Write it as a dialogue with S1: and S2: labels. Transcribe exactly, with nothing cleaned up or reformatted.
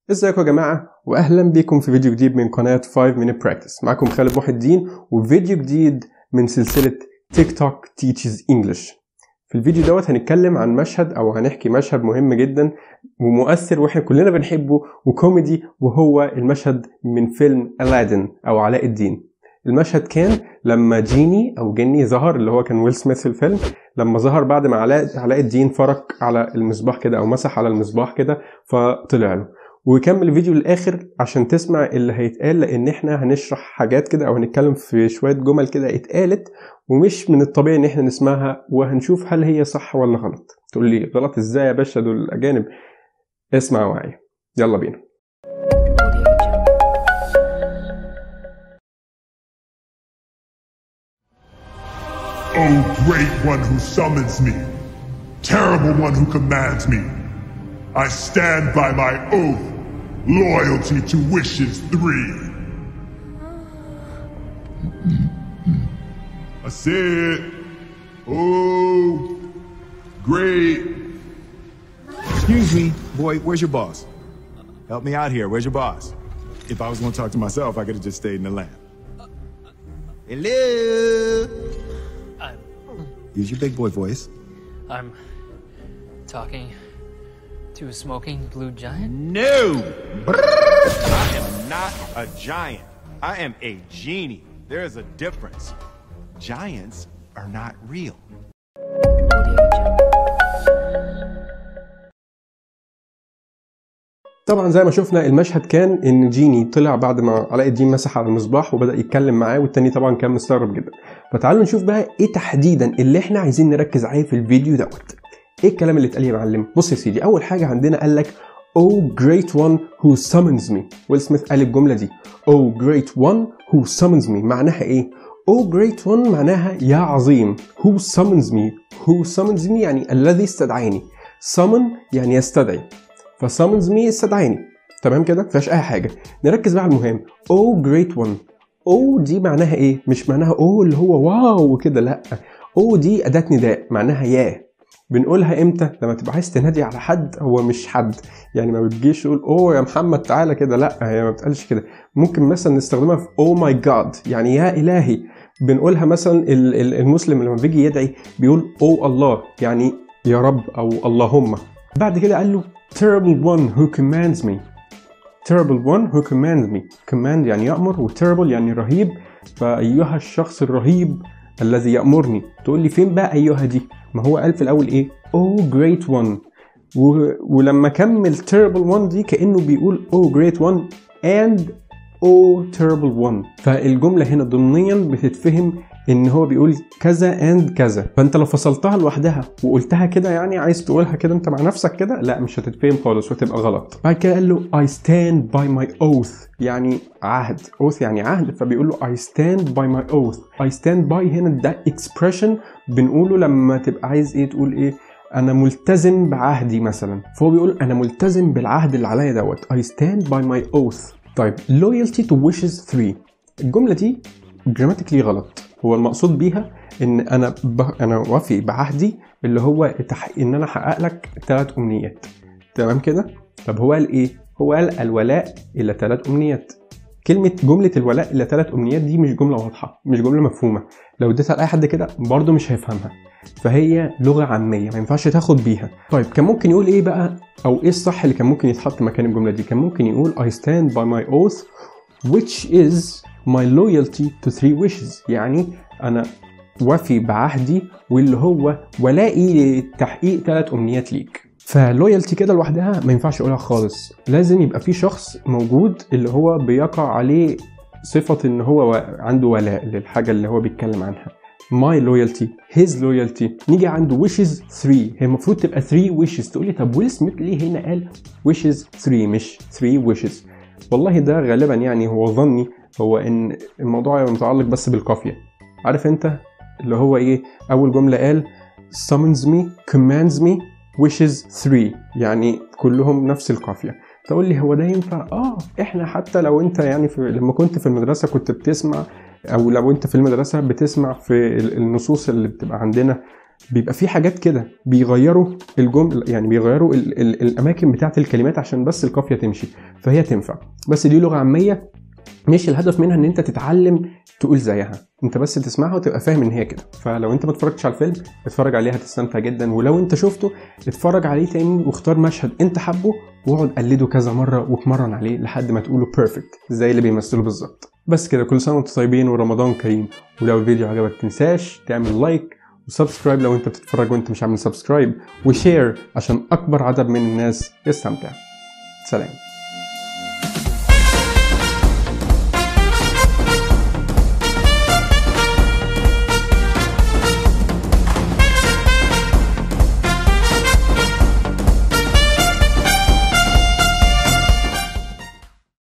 S1: ازيكم يا جماعة واهلا بيكم في فيديو جديد من قناة خمسة minute practice. معكم خالد محي الدين وفيديو جديد من سلسلة تيك توك teaches English. في الفيديو دوت هنتكلم عن مشهد او هنحكي مشهد مهم جدا ومؤثر واحنا كلنا بنحبه وكوميدي، وهو المشهد من فيلم ألادين او علاء الدين. المشهد كان لما جيني او جني ظهر، اللي هو كان ويل سميث في الفيلم، لما ظهر بعد ما علاء علاء الدين فرق على المصباح كده او مسح على المصباح كده فطلع له. وكمل الفيديو للاخر عشان تسمع اللي هيتقال، لان احنا هنشرح حاجات كده او هنتكلم في شويه جمل كده اتقالت ومش من الطبيعي ان احنا نسمعها، وهنشوف هل هي صح ولا غلط. تقول لي غلط ازاي يا باشا، دول الاجانب. اسمع معايا، يلا بينا.
S2: O great one who summons me, terrible one who commands me, I stand by my oath, loyalty to wishes three. I said, oh, great.
S3: Excuse me, boy, where's your boss? Help me out here, where's your boss? If I was gonna talk to myself, I could have just stayed in the lab.
S4: Hello?
S3: Use your big boy voice.
S4: I'm talking to a smoking blue giant?
S5: No! I am not a giant. I am a genie. There is a difference. Giants are not real.
S1: طبعا زي ما شفنا المشهد كان ان جيني طلع بعد ما علاء الدين مسح على المصباح وبدأ يتكلم معاه، والتاني طبعا كان مستغرب جدا. فتعالوا نشوف بقى ايه تحديدا اللي احنا عايزين نركز عليه في الفيديو دوت. ايه الكلام اللي اتقال يا معلم؟ بص يا سيدي، اول حاجه عندنا قال لك Oh great one who summons me. ويل سميث قال الجمله دي Oh great one who summons me. معناها ايه؟ Oh great one معناها يا عظيم. Who summons me. Who summons me يعني الذي استدعاني. Summon يعني يستدعي، فsummons me استدعاني. تمام كده؟ مفيهاش اي حاجه. نركز بقى على المهم. Oh great one. Oh دي معناها ايه؟ مش معناها oh اللي هو واو وكده، لا. Oh دي اداه نداء معناها يا. بنقولها امتى؟ لما تبقى عايز تنادي على حد هو مش حد، يعني ما بتجيش تقول اوه يا محمد تعالى كده، لا، هي ما بتقالش كده. ممكن مثلا نستخدمها في اوه ماي جاد يعني يا الهي. بنقولها مثلا المسلم لما بيجي يدعي بيقول اوه الله يعني يا رب او اللهم. بعد كده قال له terrible one who commands me. terrible one who commands me. command يعني يأمر، و terrible يعني رهيب. فأيها الشخص الرهيب الذي يأمرني. تقول لي فين بقى أيها دي؟ ما هو قال في الأول إيه؟ oh great one. و... ولما كمل terrible one دي كأنه بيقول oh great one and oh terrible one. فالجملة هنا ضمنيا بتتفهم ان هو بيقول كذا and كذا. فانت لو فصلتها لوحدها وقلتها كده، يعني عايز تقولها كده انت مع نفسك كده، لا مش هتتفهم خالص وتبقى غلط. بعد كده قال له I stand by my oath يعني عهد. oath يعني عهد، فبيقول له I stand by my oath. I stand by هنا ده expression بنقوله لما تبقى عايز ايه تقول ايه، انا ملتزم بعهدي مثلا. فهو بيقول انا ملتزم بالعهد اللي عليا دوت. I stand by my oath. طيب loyalty to wishes three. الجملة دي grammatically غلط. هو المقصود بيها ان انا ب... انا وافي بعهدي اللي هو تح... ان انا احقق لك ثلاث امنيات. تمام كده؟ طب هو قال ايه؟ هو قال الولاء الى ثلاث امنيات. كلمه جمله الولاء الى ثلاث امنيات دي مش جمله واضحه، مش جمله مفهومه. لو اديتها لاي حد كده برضه مش هيفهمها، فهي لغه عاميه ما ينفعش تاخد بيها. طيب كان ممكن يقول ايه بقى، او ايه الصح اللي كان ممكن يتحط مكان الجمله دي؟ كان ممكن يقول I stand by my oath which is my loyalty to three wishes. يعني أنا وفي بعهدي واللي هو ولائي لتحقيق ثلاث أمنيات ليك. فلويالتي كده لوحدها ما ينفعش أقولها خالص، لازم يبقى في شخص موجود اللي هو بيقع عليه صفة إن هو عنده ولاء للحاجة اللي هو بيتكلم عنها. my loyalty, his loyalty. نيجي عند wishes three. هي المفروض تبقى three wishes. تقولي طب ويل سميث ليه هنا قال wishes three مش three wishes؟ والله ده غالبا يعني هو ظني، هو ان الموضوع متعلق بس بالقافية. عارف انت اللي هو ايه؟ اول جملة قال summons me, commands me, wishes three، يعني كلهم نفس القافية. تقول لي هو ده ينفع؟ اه احنا حتى لو انت يعني في لما كنت في المدرسة كنت بتسمع، او لو انت في المدرسة بتسمع في النصوص اللي بتبقى عندنا بيبقى في حاجات كده بيغيروا الجمل، يعني بيغيروا ال ال الاماكن بتاعه الكلمات عشان بس القافيه تمشي، فهي تنفع. بس دي لغه عاميه مش الهدف منها ان انت تتعلم تقول زيها، انت بس تسمعها وتبقى فاهم ان هي كده. فلو انت ما اتفرجتش على الفيلم اتفرج عليه هتستمتع جدا، ولو انت شفته اتفرج عليه تاني واختار مشهد انت حبه واقعد قلده كذا مره واتمرن عليه لحد ما تقوله بيرفكت زي اللي بيمثله بالظبط. بس كده، كل سنه وانتم طيبين ورمضان كريم. ولو الفيديو عجبك تنساش تعمل لايك وسبسكرايب لو انت بتتفرج وانت مش عامل سبسكرايب، وشير عشان اكبر عدد من الناس يستمتع. سلام.